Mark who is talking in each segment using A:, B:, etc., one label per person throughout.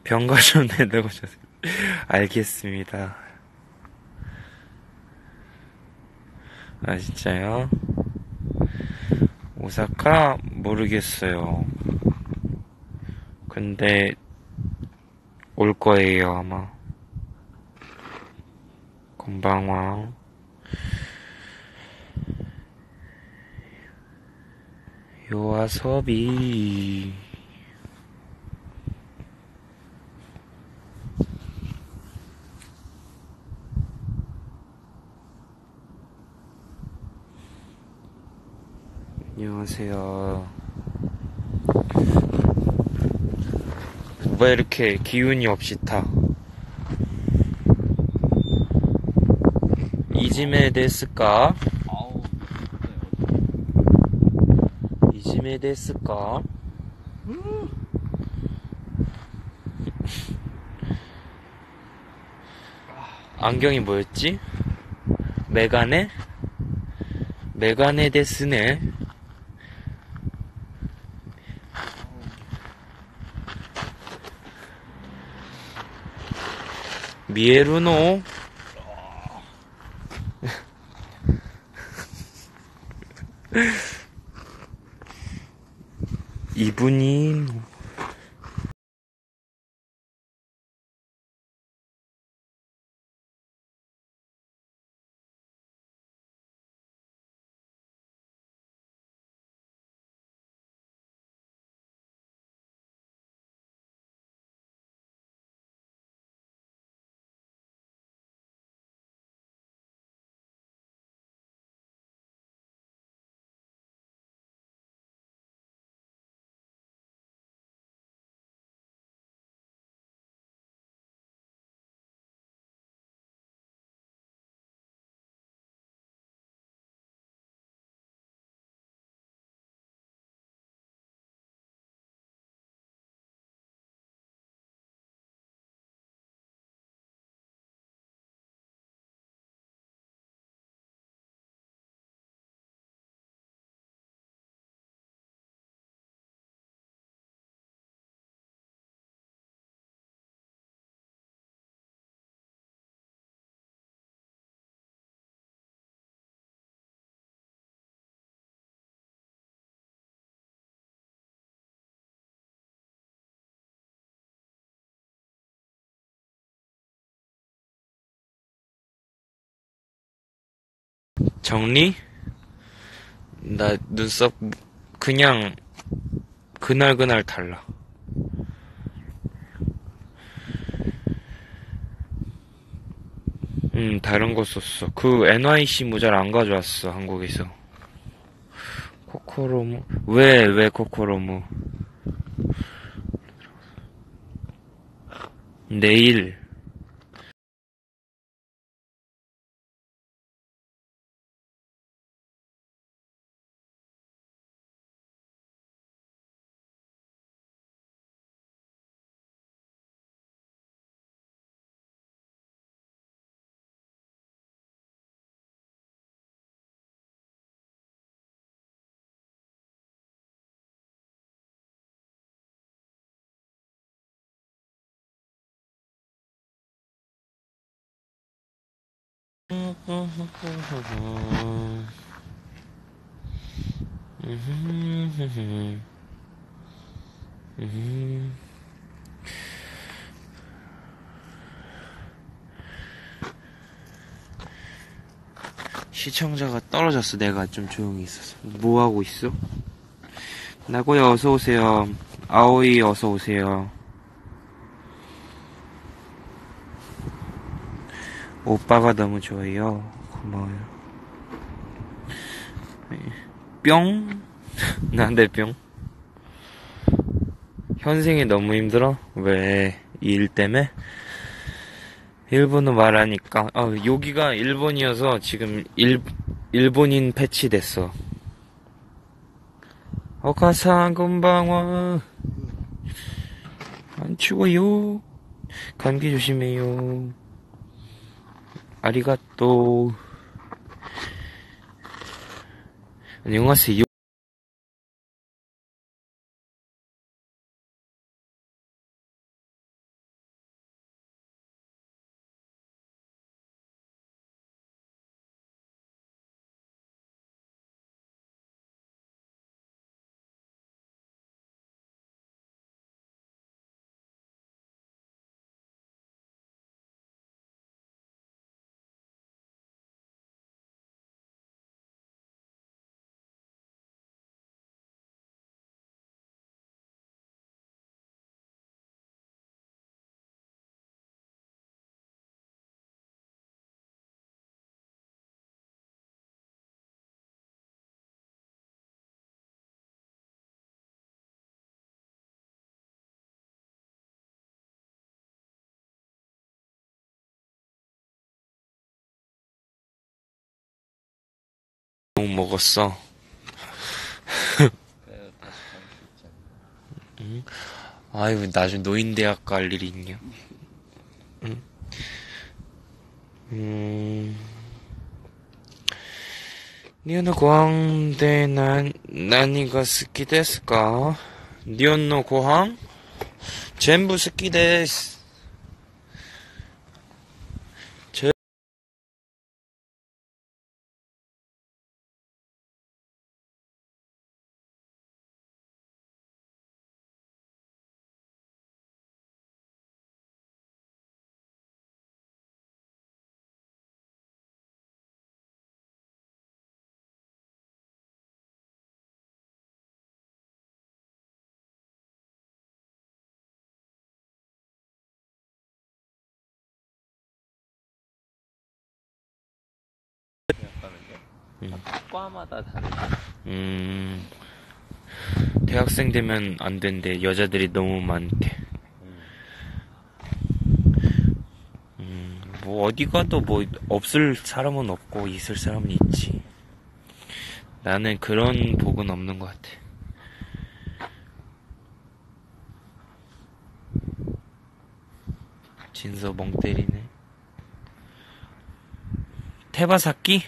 A: 병가 좀 내다고 주세요. 알겠습니다. 아, 진짜요? 오사카? 모르겠어요. 근데, 올 거예요, 아마. 건방왕. 요아섭이. 안녕하세요. 왜 이렇게 기운이 없이 타? 이지메 데스까?
B: 아우,
A: 이지메 데스까? 안경이 뭐였지? 메가네? 메가네 데스네. 미에루노? 이분이 정리? 나 눈썹 그냥 그날그날 달라. 다른 거 썼어. 그 NYC 모자를 안 가져왔어, 한국에서. 코코로무? 왜 코코로무? 내일. 시청자가 떨어졌어. 내가 좀 조용히 있어서. 뭐 하고 있어? 나고야 어서 오세요. 아오이 어서 오세요. 오빠가 너무 좋아요. 고마워요. 뿅? 난데 뿅? 현생이 너무 힘들어? 왜? 이 일 때문에? 일본어 말하니까 여기가 일본이어서 지금 일본인 패치됐어. 어카상 건방와 안 추워요. 감기 조심해요. 아리가또. 안녕하세요. 먹었어.
B: 그래도 다시 갈 수 있잖아.
A: 응? 아유, 나중에 노인대학 갈 일이 있냐? 응? 日本のご飯で何が好きですか？日本のご飯全部好きです。
B: 과마다 다르지.
A: 대학생 되면 안 된대. 여자들이 너무 많대. 뭐 어디 가도 뭐 없을 사람은 없고 있을 사람은 있지. 나는 그런 복은 없는 것 같아. 진서 멍 때리네. 테바사키?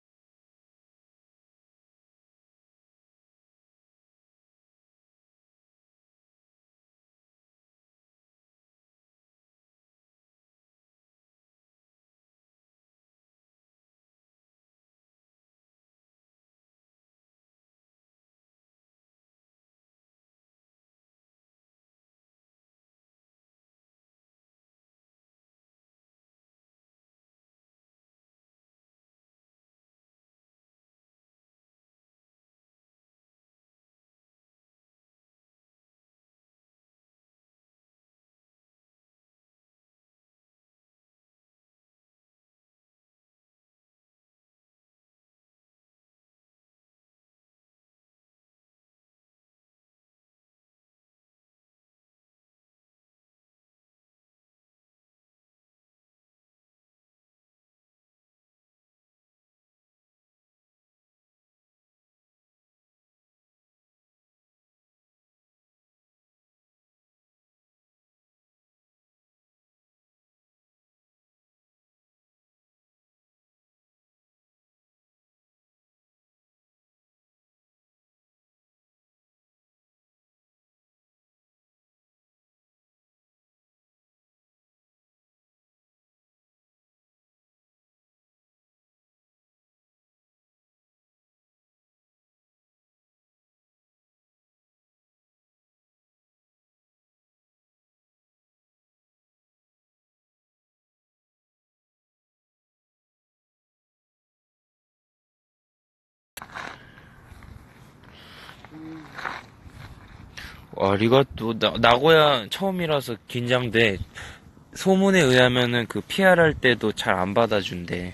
A: 아리가또. 나고야 처음이라서 긴장돼. 소문에 의하면은 그 PR 할 때도 잘 안 받아준대.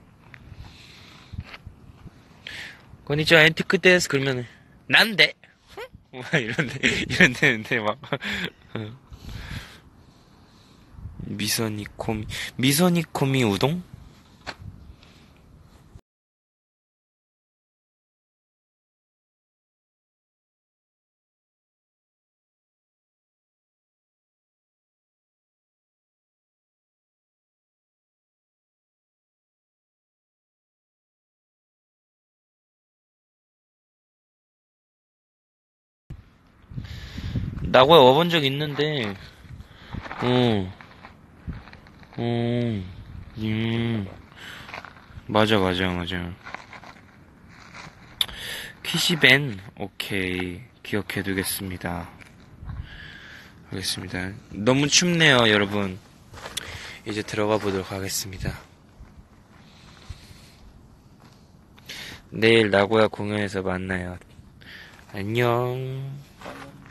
A: 건니치와 엔티크 데스 그러면은 난데 막 이런데 막 미소니코미 우동? 나고야 와본 적 있는데, 어, 어, 맞아. 키시벤, 오케이. 기억해두겠습니다. 알겠습니다. 너무 춥네요, 여러분. 이제 들어가 보도록 하겠습니다. 내일 나고야 공연에서 만나요. 안녕.